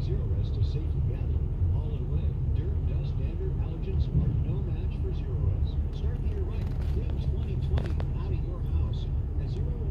Zero Rest to safely gather. All in a way, dirt, dust, dander, allergens are no match for Zero Rest. Start the year right. Clean 2020 out of your house. At Zero